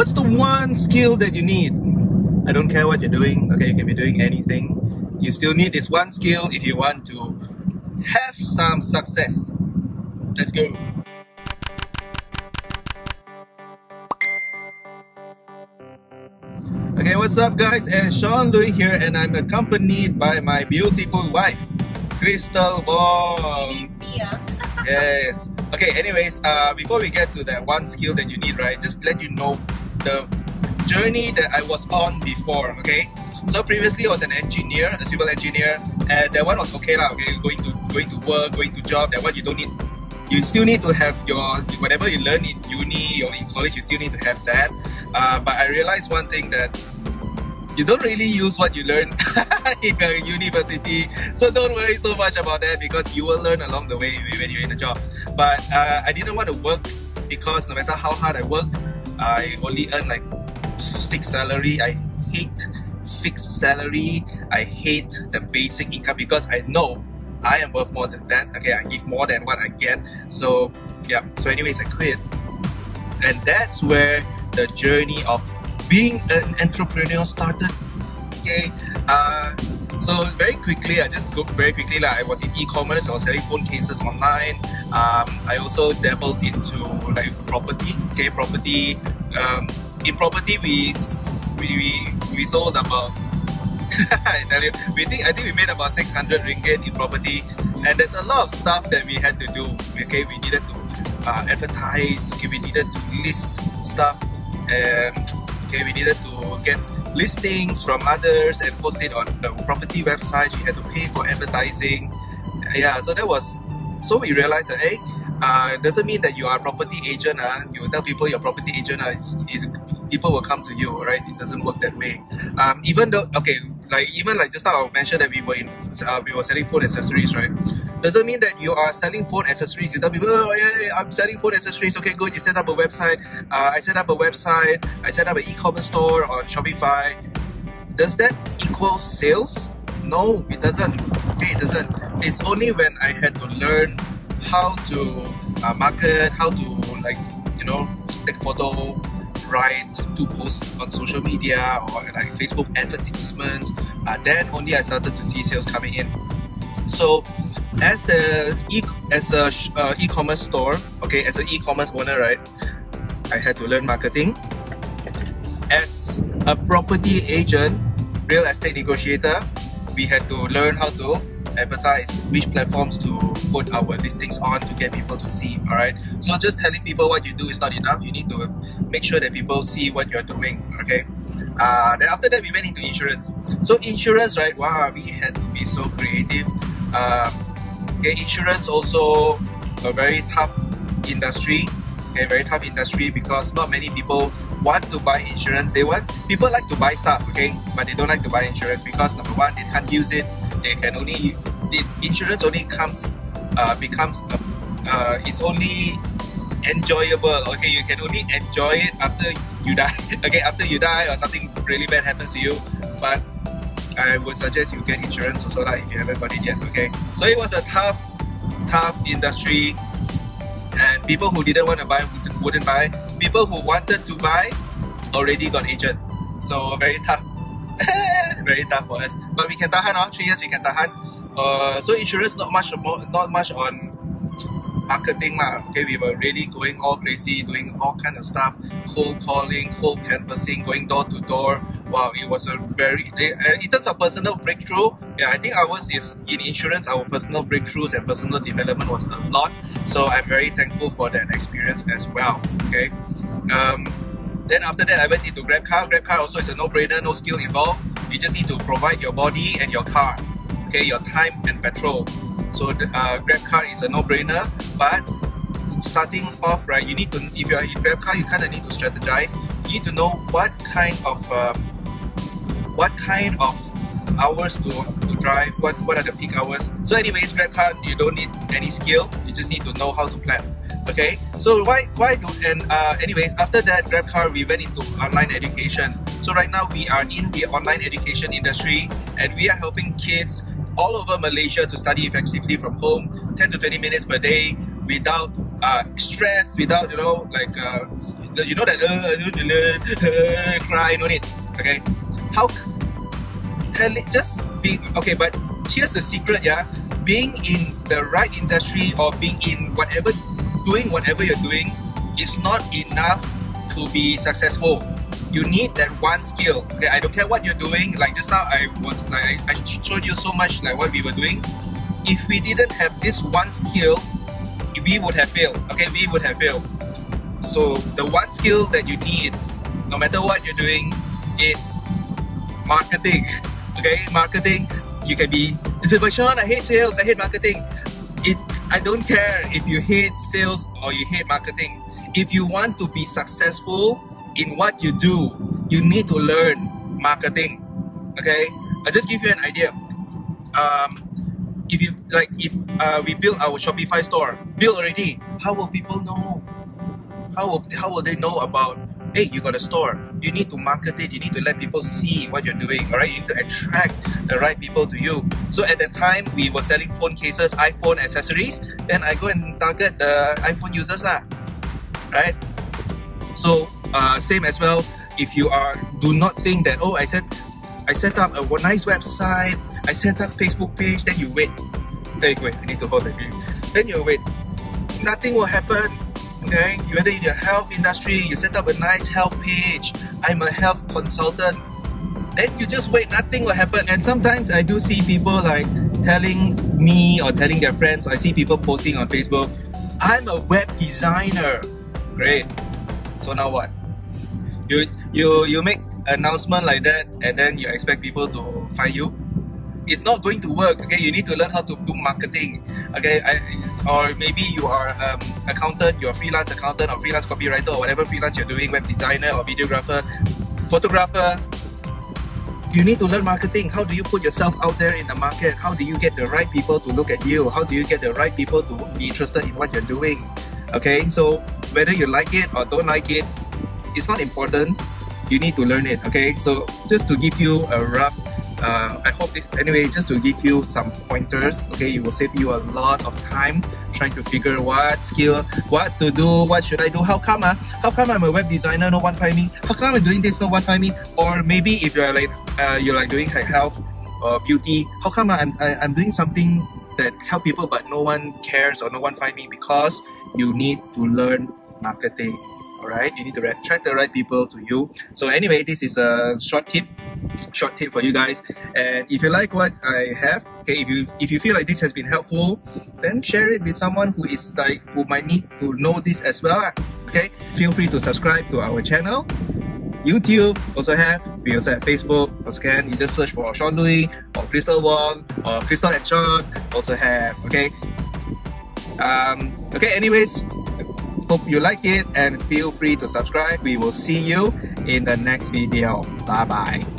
What's the one skill that you need? I don't care what you're doing. Okay, you can be doing anything. You still need this one skill if you want to have some success. Let's go. Okay, what's up guys? And Sean Looi here, and I'm accompanied by my beautiful wife, Crystal Ball. It's me, yeah. Yes. Okay, anyways, before we get to that one skill that you need, right, just let you know the journey that I was on before, okay? So previously I was an engineer, a civil engineer, and that one was okay lah, okay? Going to work, going to job, that one you don't need. You still need to have your, whatever you learn in uni or in college, you still need to have that. But I realized one thing, that you don't really use what you learn in a university. So don't worry so much about that, because you will learn along the way when you're in a job. But I didn't want to work, because no matter how hard I work, I only earn like fixed salary. I hate fixed salary. I hate the basic income, because I know I am worth more than that. Okay, I give more than what I get. So yeah, so anyways, I quit. And that's where the journey of being an entrepreneur started. Okay, so very quickly, I just go very quickly. Like, I was in e-commerce. I was selling phone cases online. I also dabbled into like property. Okay, property. In property, we sold about I tell you, I think we made about 600 ringgit in property, and there's a lot of stuff that we had to do. Okay, we needed to advertise. Okay, we needed to list stuff, and okay, we needed to get listings from others and post it on the property websites. We had to pay for advertising. Yeah, so that was. So we realized that doesn't mean that you are a property agent. You tell people you're a property agent. People will come to you, right? It doesn't work that way. Even though, okay, even just now I mentioned that we were selling phone accessories, right? Doesn't mean that you are selling phone accessories. You tell people, oh yeah, I'm selling phone accessories. Okay, good. You set up a website. I set up a website. I set up an e-commerce store on Shopify. Does that equal sales? No, it doesn't. Okay, it doesn't. It's only when I had to learn how to market, how to take photo, write, to post on social media or like Facebook advertisements. Then only I started to see sales coming in. So as a e-commerce store, okay, as an e-commerce owner, right, I had to learn marketing. As a property agent, real estate negotiator, we had to learn how to advertise, which platforms to put our listings on to get people to see. All right, so just telling people what you do is not enough. You need to make sure that people see what you're doing. Okay, then after that we went into insurance. So insurance, right, wow, we had to be so creative. Okay, insurance also a very tough industry. Okay, very tough industry, because not many people want to buy insurance. People like to buy stuff, okay, but they don't like to buy insurance, because number one, they can't use it. The insurance only it's only enjoyable. Okay, you can only enjoy it after you die. Okay, after you die or something really bad happens to you. But I would suggest you get insurance also lah if you haven't got it yet. Okay, so it was a tough industry, and people who didn't want to buy wouldn't buy. People who wanted to buy already got agent. So very tough. Very tough for us, but we can tahan. 3 years we can tahan. So insurance not much on marketing lah. Okay, we were really going all crazy, doing all kind of stuff, cold calling, cold canvassing, going door to door. Wow, it was a very in terms of personal breakthrough. Yeah, I think ours is in insurance. Our personal breakthroughs and personal development was a lot. So I'm very thankful for that experience as well. Okay. Then after that, I went into Grab car. Grab car also is a no-brainer, no skill involved. You just need to provide your body and your car, okay, your time and petrol. So Grab car is a no-brainer. But starting off, right, you need to, if you are in Grab car, you kind of need to strategize. You need to know what kind of hours to drive. What are the peak hours? So anyways, Grab car, you don't need any skill. You just need to know how to plan. Okay, so anyways, after that Grab car, we went into online education. So right now we are in the online education industry, and we are helping kids all over Malaysia to study effectively from home, 10 to 20 minutes per day, without stress, without like that cry, no need. Okay, how just being okay. But here's the secret, yeah. Being in the right industry or being in doing whatever you're doing is not enough to be successful. You need that one skill. Okay, I don't care what you're doing. Like just now, I showed you so much like what we were doing. If we didn't have this one skill, we would have failed. Okay, we would have failed. So the one skill that you need, no matter what you're doing, is marketing. Okay, marketing. You can be, but Sean, I hate sales, I hate marketing. I don't care if you hate sales or you hate marketing. If you want to be successful in what you do, you need to learn marketing. Okay, I'll just give you an idea. If we build our Shopify store, built already, how will people know? How will they know about, hey, you got a store? You need to market it. You need to let people see what you're doing. All right, you need to attract the right people to you. So at that time, we were selling phone cases, iPhone accessories. Then I go and target the iPhone users lah. Right? So same as well. If you do not think that, oh, I set up a nice website, I set up Facebook page, then you wait. Then you wait. I need to hold the green. Then you wait. Nothing will happen. Okay, whether in the health industry, you set up a nice health page. I'm a health consultant. Then you just wait, nothing will happen. And sometimes I do see people like telling me or telling their friends. I see people posting on Facebook, I'm a web designer. Great. So now what? You make an announcement like that, and then you expect people to find you? It's not going to work. Okay, you need to learn how to do marketing. Okay, or maybe you are accountant, you're a freelance accountant or freelance copywriter or whatever freelance you're doing, web designer or videographer, photographer. You need to learn marketing. How do you put yourself out there in the market? How do you get the right people to look at you? How do you get the right people to be interested in what you're doing? Okay, so whether you like it or don't like it, it's not important. You need to learn it. Okay, so just to give you a rough I hope anyway, just to give you some pointers. Okay, it will save you a lot of time trying to figure what skill, what to do, what should I do, how come I'm a web designer, no one find me, how come I'm doing this, no one find me. Or maybe if you're like doing health or beauty, how come I'm doing something that help people but no one cares or no one find me? Because you need to learn marketing. Alright, you need to attract the right people to you. So anyway, this is a short tip for you guys. And if you like what I have, okay, if you feel like this has been helpful, then share it with someone who might need to know this as well. Okay, feel free to subscribe to our channel. YouTube we also have Facebook. Also you just search for Sean Looi or Crystal Wong or Crystal and Sean. Also have, okay. Okay, anyways, hope you like it and feel free to subscribe. We will see you in the next video. Bye bye.